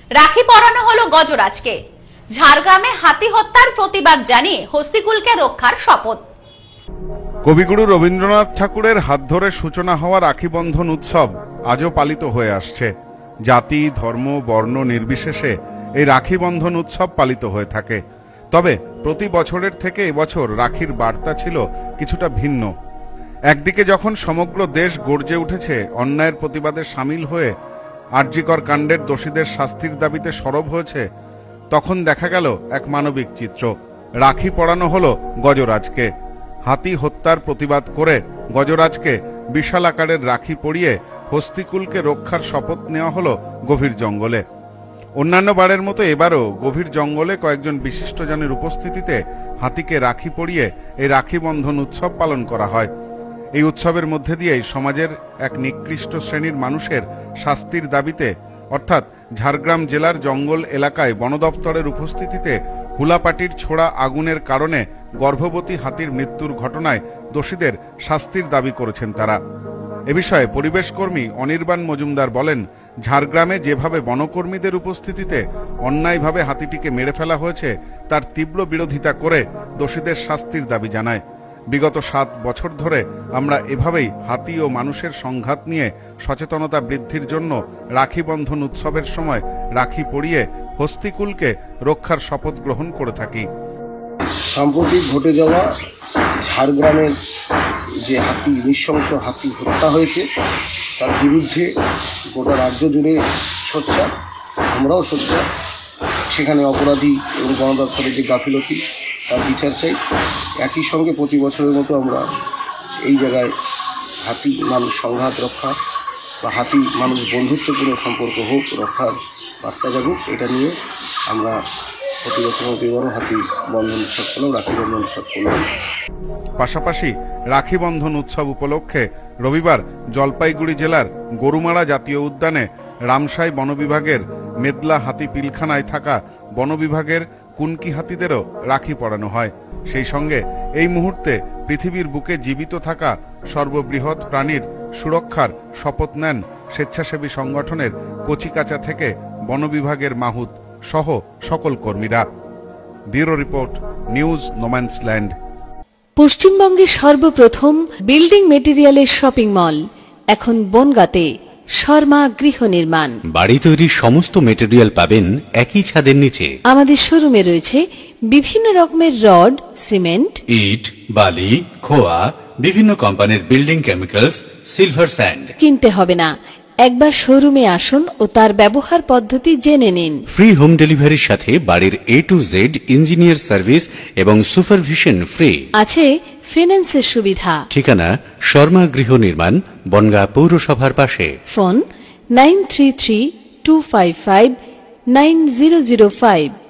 রাখি পরানো হলো গজরাজকে। ঝাড়গ্রামে হাতি হত্যার প্রতিবাদ জানিয়ে হস্তিকুলকে রক্ষার শপথ। কবিগুরু রবীন্দ্রনাথ ঠাকুরের হাত ধরে সূচনা হওয়া রাখি বন্ধন উৎসব আজও পালিত হয়ে আসছে। জাতি, ধর্ম, বর্ণ নির্বিশেষে এই রাখি বন্ধন উৎসব পালিত হয়ে থাকে। তবে প্রতি বছরের থেকে এবছর রাখির বার্তা ছিল কিছুটা ভিন্ন। একদিকে যখন সমগ্র দেশ গর্জে উঠেছে অন্যায়ের প্রতিবাদে সামিল হয়ে আরজিকর কাণ্ডের দোষীদের শাস্তির দাবিতে সরব হয়েছে, তখন দেখা গেল এক মানবিক চিত্র। রাখি পরানো হলো গজরাজকে। হাতি হত্যার প্রতিবাদ করে গজরাজকে বিশাল আকারের রাখি পরিয়ে হস্তিকুলকে রক্ষার শপথ নেওয়া হলো গভীর জঙ্গলে। অন্যান্য বারের মতো এবারও গভীর জঙ্গলে কয়েকজন বিশিষ্টজনের উপস্থিতিতে হাতিকে রাখি পরিয়ে এই রাখি বন্ধন উৎসব পালন করা হয়। এই উৎসবের মধ্যে দিয়েই সমাজের এক নিকৃষ্ট শ্রেণীর মানুষের শাস্তির দাবিতে, অর্থাৎ ঝাড়গ্রাম জেলার জঙ্গল এলাকায় বন দপ্তরের উপস্থিতিতে হুলাপাটির ছোড়া আগুনের কারণে গর্ভবতী হাতির মৃত্যুর ঘটনায় দোষীদের শাস্তির দাবি করেছেন তারা। এ বিষয়ে পরিবেশ কর্মী অনির্বাণ মজুমদার বলেন, ঝাড়গ্রামে যেভাবে বনকর্মীদের উপস্থিতিতে অন্যায়ভাবে হাতিটিকে মেরে ফেলা হয়েছে তার তীব্র বিরোধিতা করে দোষীদের শাস্তির দাবি জানায়। বিগত 7 বছর ধরে আমরা এভাবেই হাতি ও মানুষের সংঘাত নিয়ে সচেতনতা বৃদ্ধির জন্য রাখি বন্ধন উৎসবের সময় রাখি পরিয়ে হস্তিকুলকে রক্ষার শপথ গ্রহণ করে থাকি। সাম্প্রতিক ঘটে যাওয়া ঝাড়গ্রামের যে নৃশংস হাতি হত্যা হয়েছে তার বিরুদ্ধে গোটা রাজ্য জুড়ে সোচ্চার, আমরাও সোচ্চার। সেখানে অপরাধী এবং বন দপ্তরের যে গাফিলতি তার বিচার চাই। একই সঙ্গে প্রতি বছরের মতো আমরা এই জায়গায় হাতি মানুষ সংঘাত রক্ষা বা হাতি মানুষ বন্ধুত্বপূর্ণ সম্পর্ক হোক রক্ষার বার্তা জাগুক, এটা নিয়ে আমরা প্রতি বছরের মতো এবারও হাতি বন্ধন উৎসব করলাম, রাখি বন্ধন উৎসব করলাম। পাশাপাশি রাখি বন্ধন উৎসব উপলক্ষে রবিবার জলপাইগুড়ি জেলার গরুমারা জাতীয় উদ্যানে রামসাই বন বিভাগের মেদলা হাতি পিলখানায় থাকা বন বিভাগের কুনকি হাতিদেরও রাখি পরানো হয়। সেই সঙ্গে এই মুহূর্তে পৃথিবীর বুকে জীবিত থাকা সর্ববৃহৎ প্রাণীর সুরক্ষার শপথ নেন স্বেচ্ছাসেবী সংগঠনের কচিকাচা থেকে বন বিভাগের মাহুত সহ সকল কর্মীরা। Bureau report, news no man's land. পশ্চিমবঙ্গের সর্বপ্রথম বিল্ডিং মেটেরিয়ালের শপিং মল এখন বনগাঁতে। শর্মা গৃহ নির্মাণ। বাড়ি তৈরির সমস্ত মেটেরিয়াল পাবেন একই ছাদের নিচে। আমাদের শোরুমে রয়েছে বিভিন্ন রকমের রড, সিমেন্ট, ইট, বালি, খোয়া, বিভিন্ন কোম্পানির বিল্ডিং কেমিক্যালস, সিলভার স্যান্ড। কিনতে হবে না, একবার শোরুমে আসুন ও তার ব্যবহার পদ্ধতি জেনে নিন। ফ্রি হোম ডেলিভারির সাথে বাড়ির A to Z engineer service এবং সুপারভিশন ফ্রি। আছে ফিন্যান্সের সুবিধা। ঠিকানা শর্মা গৃহ নির্মাণ, বনগাঁ পৌরসভার পাশে। ফোন 9332559005।